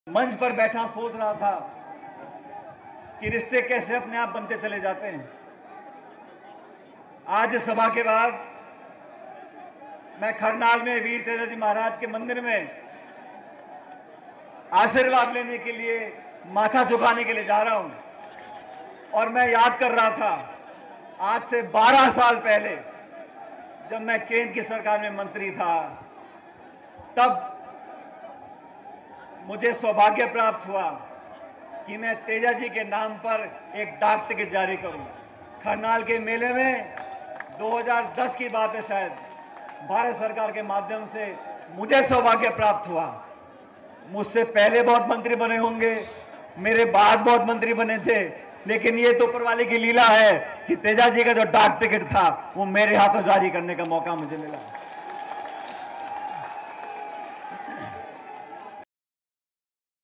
मंच पर बैठा सोच रहा था कि रिश्ते कैसे अपने आप बनते चले जाते हैं। आज सभा के बाद मैं खरनाल में वीर तेजाजी महाराज के मंदिर में आशीर्वाद लेने के लिए, माथा झुकाने के लिए जा रहा हूं। और मैं याद कर रहा था आज से 12 साल पहले जब मैं केंद्र की सरकार में मंत्री था, तब मुझे सौभाग्य प्राप्त हुआ कि मैं तेजाजी के नाम पर एक डाक टिकट जारी करूं। खरनाल के मेले में 2010 की बात है, शायद भारत सरकार के माध्यम से मुझे सौभाग्य प्राप्त हुआ। मुझसे पहले बहुत मंत्री बने होंगे, मेरे बाद बहुत मंत्री बने थे, लेकिन ये तो ऊपर वाले की लीला है कि तेजाजी का जो डाक टिकट था वो मेरे हाथों जारी करने का मौका मुझे मिला।